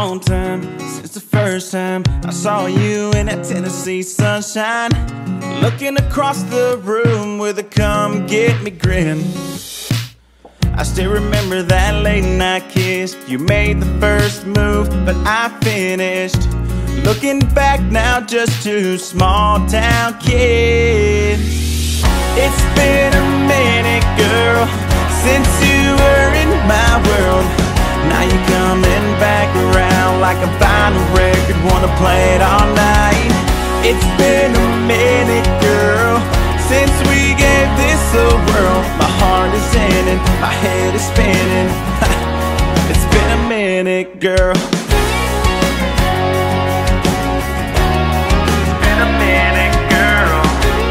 long time since the first time I saw you in that Tennessee sunshine, looking across the room with a come get me grin. I still remember that late night kiss. You made the first move, but I finished. Looking back now, just two small town kids. It's been a minute, girl, since you were in my world. Now you're coming back around like a vinyl record, wanna play it all night. It's been a minute, girl, since we gave this a whirl. My heart is in it, my head is spinning. It's been a minute, girl. It's been a minute, girl.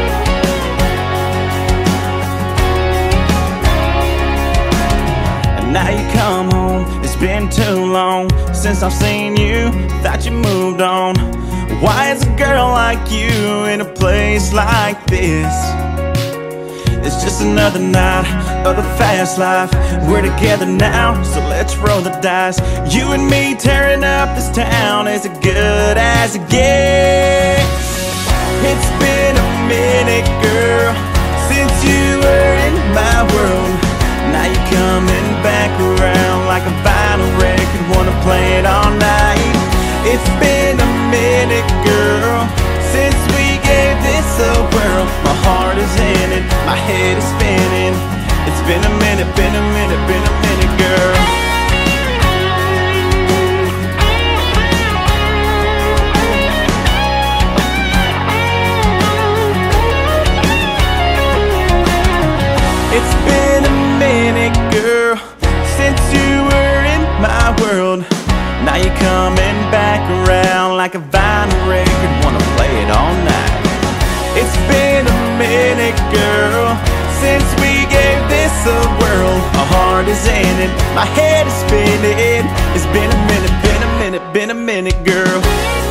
And now you come home. It's been too long since I've seen you. Thought you moved on. Why is a girl like you in a place like this? It's just another night of the fast life. We're together now, so let's roll the dice. You and me tearing up this town, is it good as it gets? It's been a minute, girl, since you were in my world. Now you're coming back around like a vinyl record, wanna play it all night. It's been a minute, girl, since we gave this a whirl. My heart is in it, my head is spinning. It's been a minute, been a minute, been a minute, girl. It's been a minute, girl, since you were in my world. Now you're coming back around like a vinyl record, wanna play it all night. It's been a minute, girl, since we gave this a whirl. My heart is in it, my head is spinning. It's been a minute, been a minute, been a minute, girl.